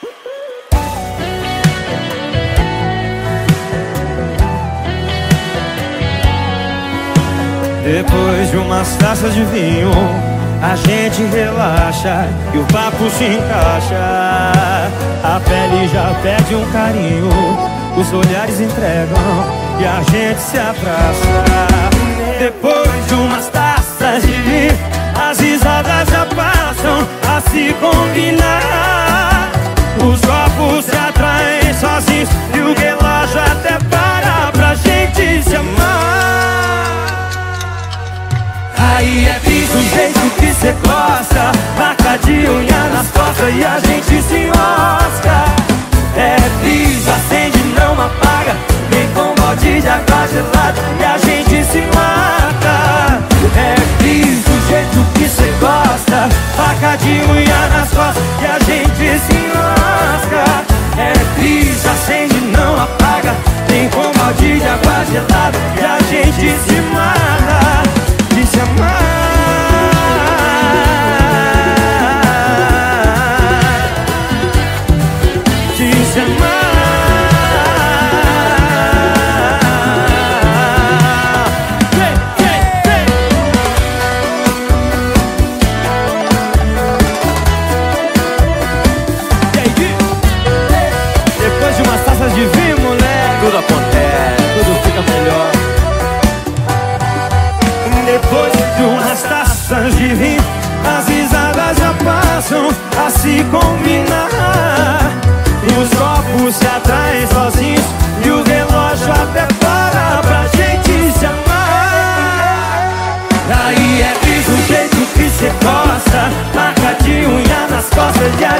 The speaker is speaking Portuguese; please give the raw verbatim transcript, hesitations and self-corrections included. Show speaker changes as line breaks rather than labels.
Depois de umas taças de vinho, a gente relaxa e o papo se encaixa. A pele já pede um carinho, os olhares entregam e a gente se abraça. Depois de umas taças de vinho, as risadas já passam a se combinar. Os copos se atraem sozinhos e o relógio até para pra gente se amar. Aí é bis do jeito que cê gosta, marca de unha nas costas e a gente se enrosca. É bis, acende, não apaga, vem com um balde de água gelada e a gente se mata. É bis do jeito que cê gosta, marca de unha nas costas e a gente se enrosca. É bis, acende, não apaga, vem com um balde de água gelada e a gente se mata. De se amar, de se amar. Vem, vem, vem. E aí, depois de umas taças de vinho, moleque, tudo acontece, tudo fica melhor. Depois de umas taças de vinho, as risadas já passam a se combinar. Os copos se atraem sozinhos e o relógio até para pra gente se amar. Aí é bis do jeito que cê gosta, marca de unha nas costas e a